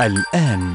الآن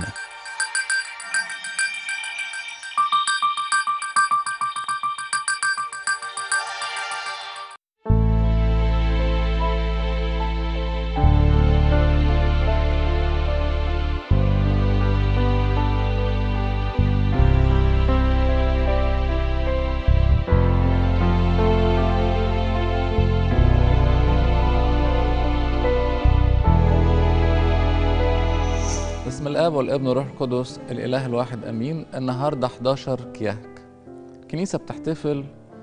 باسم الآب والابن والروح القدس الإله الواحد أمين. النهاردة 11 كيهك. الكنيسة بتحتفل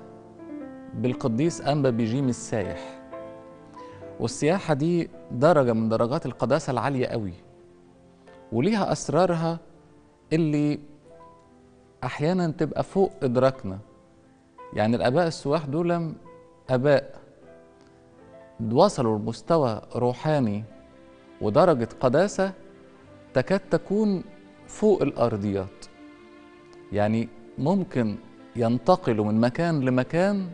بالقديس أنبا بيجيم السايح، والسياحة دي درجة من درجات القداسة العالية قوي، وليها أسرارها اللي أحيانا تبقى فوق إدراكنا. يعني الآباء السواح دول آباء وصلوا لمستوى روحاني ودرجة قداسة تكاد تكون فوق الأرضيات. يعني ممكن ينتقلوا من مكان لمكان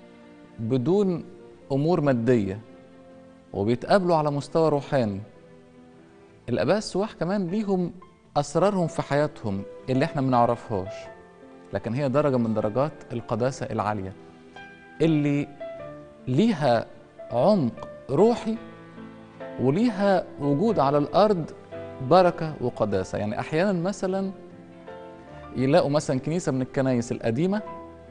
بدون أمور مادية، وبيتقابلوا على مستوى روحاني. الآباء السواح كمان ليهم أسرارهم في حياتهم اللي احنا منعرفهاش، لكن هي درجة من درجات القداسة العالية اللي ليها عمق روحي وليها وجود على الأرض بركة وقداسة. يعني أحيانا مثلا يلاقوا مثلا كنيسة من الكنايس القديمة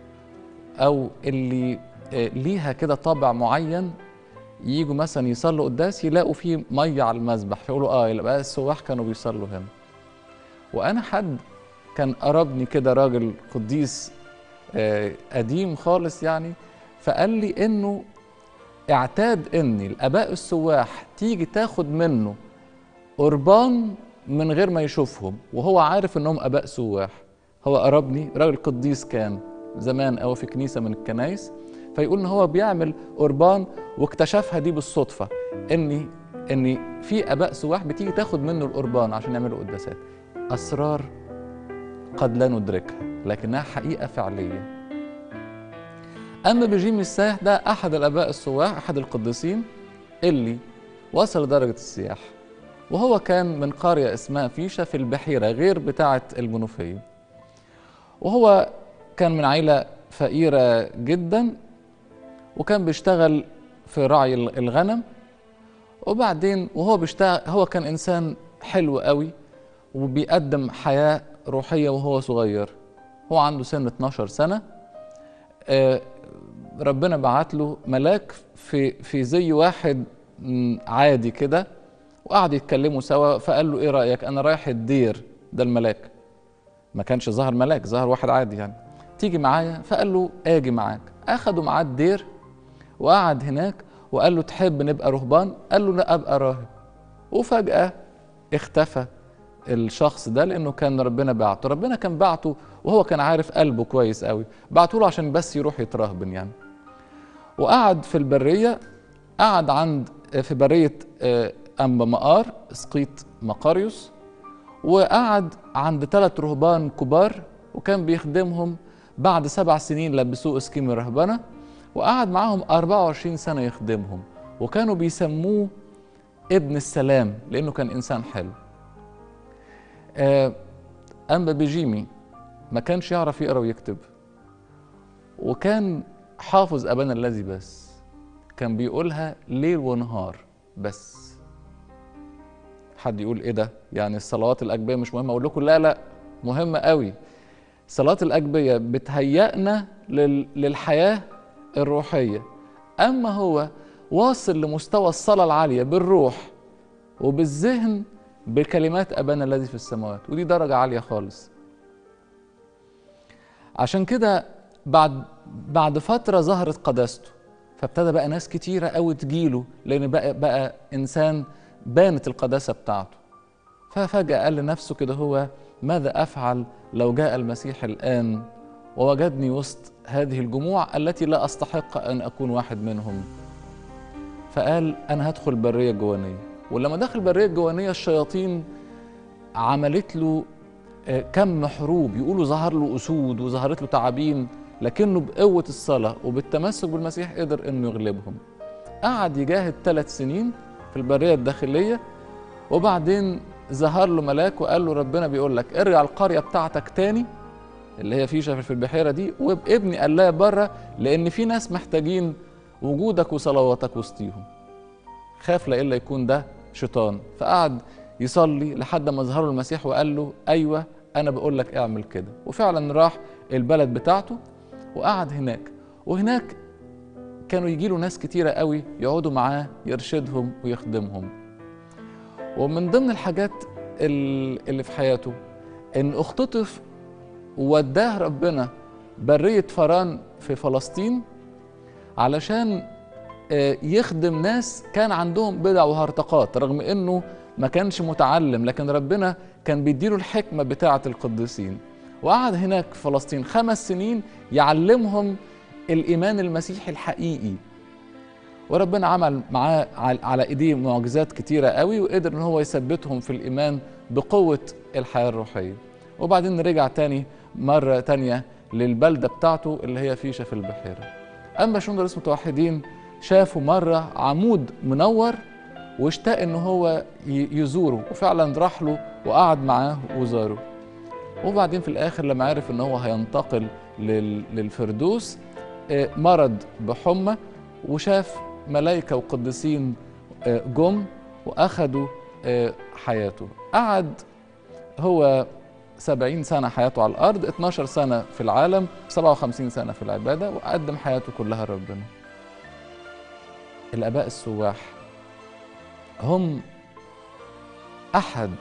أو اللي ليها كده طابع معين، ييجوا مثلا يصلوا قداس يلاقوا فيه مية على المذبح، فيقولوا يبقى السواح كانوا بيصلوا هنا. وأنا حد كان قربني كده راجل قديس قديم خالص يعني، فقال لي إنه اعتاد إن الآباء السواح تيجي تاخد منه قربان من غير ما يشوفهم، وهو عارف انهم اباء سواح. هو قربني راجل قديس كان زمان او في كنيسه من الكنايس، فيقول ان هو بيعمل قربان واكتشفها دي بالصدفه ان في اباء سواح بتيجي تاخد منه القربان عشان يعملوا قداسات. اسرار قد لا ندركها لكنها حقيقه فعليه. اما بيجيم السايح ده احد الاباء السواح، احد القديسين اللي وصل لدرجه السياحه، وهو كان من قرية اسمها فيشة في البحيرة غير بتاعة المنوفية. وهو كان من عائلة فقيرة جدا، وكان بيشتغل في رعي الغنم. وبعدين وهو بيشتغل، هو كان إنسان حلو قوي وبيقدم حياة روحية وهو صغير. هو عنده سن 12 سنة، ربنا بعت له ملاك في زي واحد عادي كده، وقعد يتكلموا سوا. فقال له ايه رأيك، انا رايح الدير ده. الملاك ما كانش ظهر ملاك، ظهر واحد عادي يعني، تيجي معايا؟ فقال له اجي معاك. اخدوا معاه الدير وقعد هناك، وقال له تحب نبقى رهبان؟ قال له لا، ابقى راهب. وفجأة اختفى الشخص ده، لانه كان ربنا بعته. ربنا كان بعته وهو كان عارف قلبه كويس قوي، بعته له عشان بس يروح يترهبن يعني. وقعد في البرية، قعد في برية أنبا مقار اسقيط مقاريوس، وقعد عند 3 رهبان كبار، وكان بيخدمهم. بعد 7 سنين لبسوه اسكيم الرهبنة، وقعد معاهم 24 سنة يخدمهم، وكانوا بيسموه ابن السلام لأنه كان إنسان حلو. أنبا بيجيمي ما كانش يعرف يقرأ ويكتب، وكان حافظ أبانا الذي بس، كان بيقولها ليل ونهار بس. حد يقول ايه ده، يعني الصلوات الأجبية مش مهمة؟ اقول لكم لا، مهمة قوي. صلاة الأجبية بتهيئنا للحياة الروحية، أما هو واصل لمستوى الصلاة العالية بالروح وبالذهن بكلمات أبانا الذي في السماوات، ودي درجة عالية خالص. عشان كده بعد فترة ظهرت قداسته، فابتدى بقى ناس كتيرة قوي تجيله، لأن بقى إنسان بانت القداسة بتاعته. ففجأة قال لنفسه كده، هو ماذا أفعل لو جاء المسيح الآن ووجدني وسط هذه الجموع التي لا أستحق أن أكون واحد منهم؟ فقال أنا هدخل البرية الجوانية. ولما دخل البرية الجوانية، الشياطين عملت له كم حروب، يقولوا ظهر له أسود وظهرت له تعابين، لكنه بقوة الصلاة وبالتمسك بالمسيح قدر أنه يغلبهم. قعد يجاهد 3 سنين في البرية الداخلية، وبعدين ظهر له ملاك وقال له ربنا بيقول لك ارجع القرية بتاعتك تاني اللي هي فيشة في البحيرة دي، وابني قلاية بره، لأن في ناس محتاجين وجودك وصلواتك وسطيهم. خاف لإلا يكون ده شيطان، فقعد يصلي لحد ما ظهر له المسيح وقال له أيوة أنا بقول لك اعمل كده. وفعلا راح البلد بتاعته وقعد هناك، وهناك كانوا يجيله ناس كتيرة قوي يقعدوا معاه يرشدهم ويخدمهم. ومن ضمن الحاجات اللي في حياته إن اختطف ووداه ربنا برية فران في فلسطين علشان يخدم ناس كان عندهم بدع وهرطقات، رغم انه ما كانش متعلم، لكن ربنا كان بيديله الحكمة بتاعة القديسين. وقعد هناك في فلسطين 5 سنين يعلمهم الإيمان المسيحي الحقيقي، وربنا عمل معاه على ايديه معجزات كتيرة قوي، وقدر ان هو يثبتهم في الإيمان بقوة الحياة الروحية. وبعدين رجع تاني مرة تانية للبلدة بتاعته اللي هي فيشة في البحيرة. أما شنودة رئيس متوحدين شافوا مرة عمود منور واشتاق ان هو يزوره، وفعلا راح له وقعد معاه وزاره. وبعدين في الآخر لما عرف ان هو هينتقل للفردوس مرض بحمى، وشاف ملائكة وقديسين جم وأخدوا حياته. قعد هو 70 سنة حياته على الأرض، 12 سنة في العالم، 57 سنة في العبادة، وقدم حياته كلها لربنا. الآباء السواح هم أحد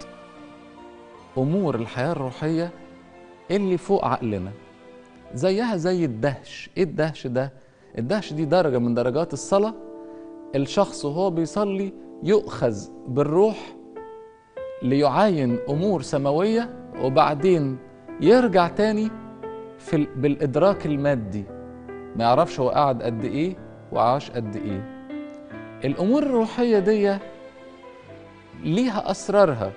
أمور الحياة الروحية اللي فوق عقلنا، زيها زي الدهش. إيه الدهش ده؟ الدهش دي درجة من درجات الصلاة. الشخص وهو بيصلي يؤخذ بالروح ليعاين أمور سماوية، وبعدين يرجع تاني بالإدراك المادي، ما يعرفش هو قعد قد إيه وعاش قد إيه. الأمور الروحية دي ليها أسرارها.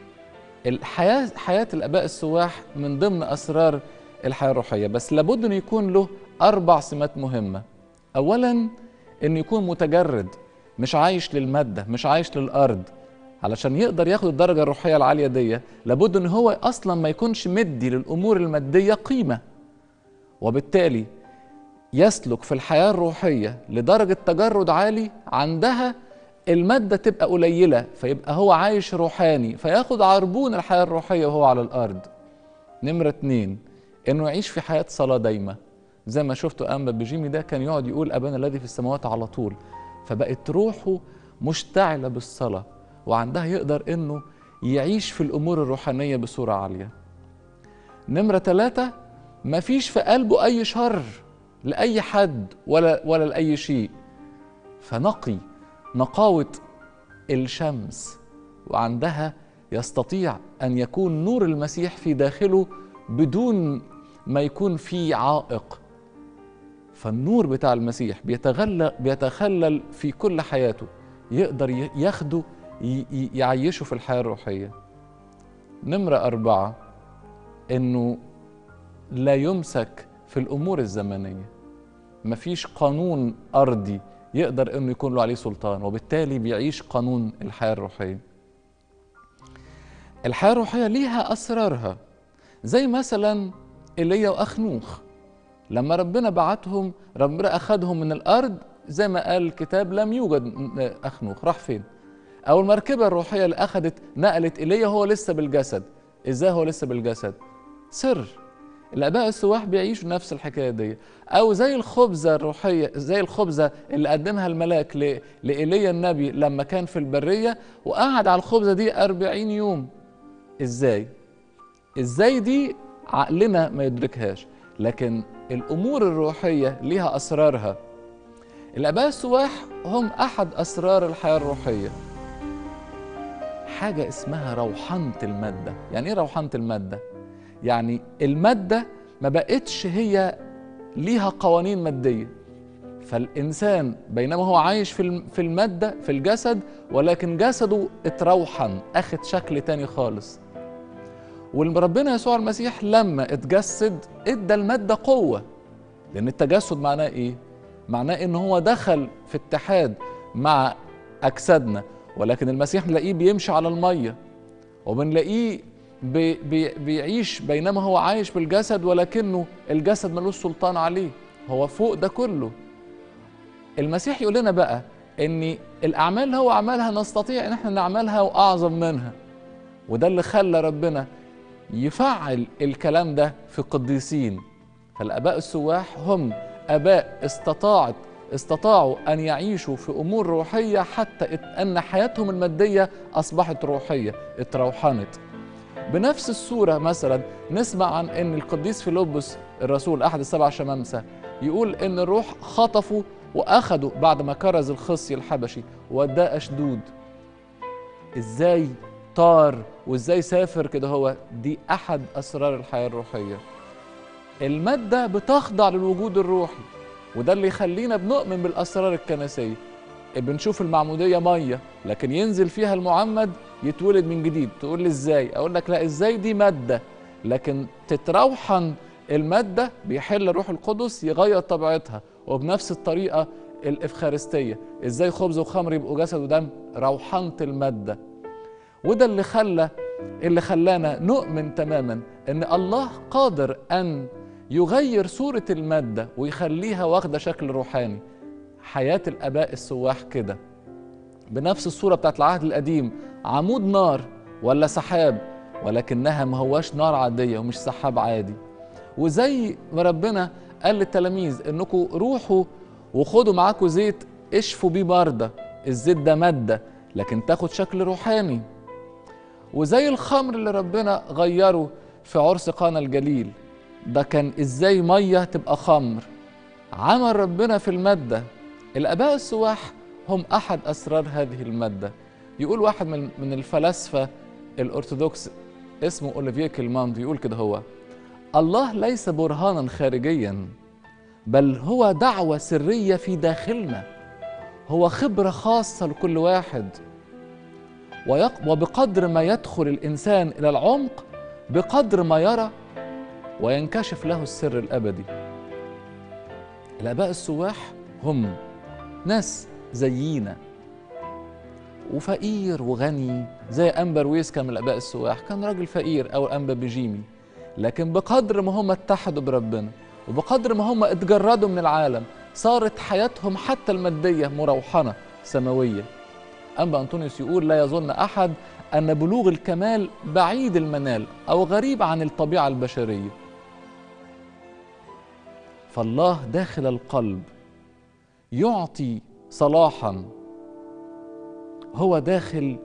حياة الآباء السواح من ضمن أسرار الحياة الروحية، بس لابد أن يكون له 4 سمات مهمة. أولاً أن يكون متجرد، مش عايش للمادة، مش عايش للأرض. علشان يقدر ياخد الدرجة الروحية العالية دي لابد أن هو أصلاً ما يكونش مدي للأمور المادية قيمة، وبالتالي يسلك في الحياة الروحية لدرجة تجرد عالي عندها المادة تبقى قليلة، فيبقى هو عايش روحاني، فياخد عربون الحياة الروحية وهو على الأرض. نمرة 2 إنه يعيش في حياة صلاة دايمة، زي ما شفتوا أنبا بجيمي ده كان يقعد يقول أبانا الذي في السماوات على طول، فبقت روحه مشتعلة بالصلاة، وعندها يقدر إنه يعيش في الأمور الروحانية بصورة عالية. نمرة 3 مفيش في قلبه أي شر لأي حد ولا لأي شيء، فنقي نقاوة الشمس، وعندها يستطيع أن يكون نور المسيح في داخله بدون ما يكون فيه عائق. فالنور بتاع المسيح بيتخلل في كل حياته، يقدر ياخده يعيشه في الحياة الروحية. نمرة 4 إنه لا يمسك في الأمور الزمنية، مفيش قانون أرضي يقدر إنه يكون له عليه سلطان، وبالتالي بيعيش قانون الحياة الروحية. الحياة الروحية ليها أسرارها، زي مثلا إيليا وأخنوخ لما ربنا بعتهم، ربنا أخذهم من الأرض زي ما قال الكتاب لم يوجد أخنوخ، راح فين؟ أو المركبة الروحية اللي نقلت إيليا هو لسه بالجسد. إزاي هو لسه بالجسد؟ سر. الآباء السواح بيعيشوا نفس الحكاية دي. أو زي الخبزة الروحية، زي الخبزة اللي قدمها الملاك لإيليا النبي لما كان في البرية وقعد على الخبزة دي 40 يوم. إزاي دي عقلنا ما يدركهاش، لكن الأمور الروحية ليها أسرارها. الآباء السواح هم أحد أسرار الحياة الروحية. حاجة اسمها روحانة المادة. يعني إيه روحانة المادة؟ يعني المادة ما بقتش هي ليها قوانين مادية، فالإنسان بينما هو عايش في المادة في الجسد، ولكن جسده اتروحن، أخد شكل تاني خالص. وربنا يسوع المسيح لما اتجسد ادى المادة قوة، لأن التجسد معناه إيه؟ معناه إن هو دخل في اتحاد مع أجسادنا، ولكن المسيح نلاقيه بيمشي على المية، وبنلاقيه بيعيش بينما هو عايش بالجسد، ولكنه الجسد ملوش سلطان عليه، هو فوق ده كله. المسيح يقول لنا بقى ان الاعمال اللي هو عملها نستطيع ان احنا نعملها واعظم منها، وده اللي خلى ربنا يفعل الكلام ده في القديسين. فالاباء السواح هم اباء استطاعوا ان يعيشوا في امور روحيه حتى ان حياتهم الماديه اصبحت روحيه، اتروحنت. بنفس الصوره مثلا نسمع عن ان القديس فيلبس الرسول احد السبع شمامسه يقول ان الروح خطفه واخده بعد ما كرز الخصي الحبشي ووداه اشدود. ازاي طار وازاي سافر كده؟ هو دي احد اسرار الحياه الروحيه. الماده بتخضع للوجود الروحي، وده اللي يخلينا بنؤمن بالاسرار الكنسيه. بنشوف المعموديه ميه، لكن ينزل فيها المعمد يتولد من جديد. تقول لي ازاي؟ اقول لك لا، ازاي دي ماده، لكن تتروحن الماده بيحل روح القدس يغير طبيعتها. وبنفس الطريقه الافخارستيه، ازاي خبز وخمر يبقوا جسد ودم؟ روحنه الماده. وده اللي خلانا نؤمن تماما ان الله قادر ان يغير صورة المادة ويخليها واخدة شكل روحاني. حياة الآباء السواح كده بنفس الصورة بتاعت العهد القديم، عمود نار ولا سحاب، ولكنها ما هواش نار عادية ومش سحاب عادي. وزي ما ربنا قال للتلاميذ انكم روحوا وخدوا معاكم زيت اشفوا بيه مرضى، الزيت ده مادة لكن تاخد شكل روحاني. وزي الخمر اللي ربنا غيره في عرس قانا الجليل، ده كان ازاي ميه تبقى خمر، عمل ربنا في الماده. الاباء السواح هم احد اسرار هذه الماده. يقول واحد من الفلاسفه الارثوذكس اسمه اوليفيه كيلماند، يقول كده: هو الله ليس برهانا خارجيا، بل هو دعوه سريه في داخلنا، هو خبره خاصه لكل واحد. وبقدر ما يدخل الانسان الى العمق بقدر ما يرى وينكشف له السر الأبدي. الآباء السواح هم ناس زينا، وفقير وغني، زي أنبا رويس كان من الآباء السواح، كان راجل فقير، أو أنبا بيجيمي، لكن بقدر ما هم اتحدوا بربنا وبقدر ما هم اتجردوا من العالم صارت حياتهم حتى المادية مروحنة سماوية. أنبا أنطونيوس يقول: لا يظن أحد أن بلوغ الكمال بعيد المنال أو غريب عن الطبيعة البشرية، فالله داخل القلب يعطي صلاحا، هو داخل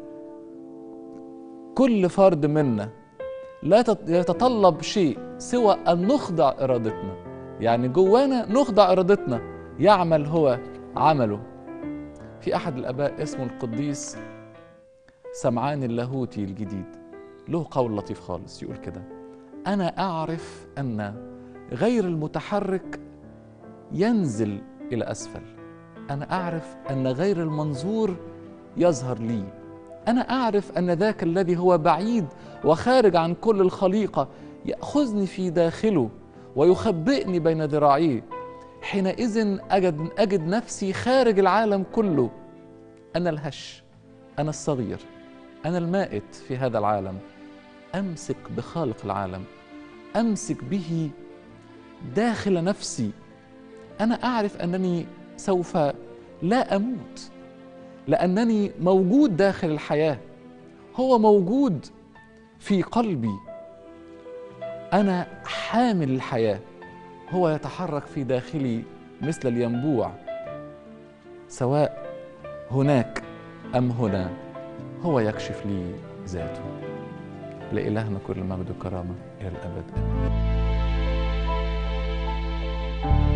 كل فرد منا، لا يتطلب شيء سوى أن نخضع إرادتنا. يعني جوانا نخضع إرادتنا، يعمل هو عمله. في أحد الآباء اسمه القديس سمعان اللاهوتي الجديد له قول لطيف خالص، يقول كده: أنا أعرف أن غير المتحرك ينزل إلى أسفل، أنا أعرف أن غير المنظور يظهر لي، أنا أعرف أن ذاك الذي هو بعيد وخارج عن كل الخليقة يأخذني في داخله ويخبئني بين ذراعيه. حينئذ أجد نفسي خارج العالم كله، أنا الهش، أنا الصغير، أنا المائت في هذا العالم، أمسك بخالق العالم، أمسك به داخل نفسي. أنا أعرف أنني سوف لا أموت، لأنني موجود داخل الحياة، هو موجود في قلبي، أنا حامل الحياة، هو يتحرك في داخلي مثل الينبوع، سواء هناك أم هنا، هو يكشف لي ذاته. لإلهنا كل مجد وكرامة إلى الأبد.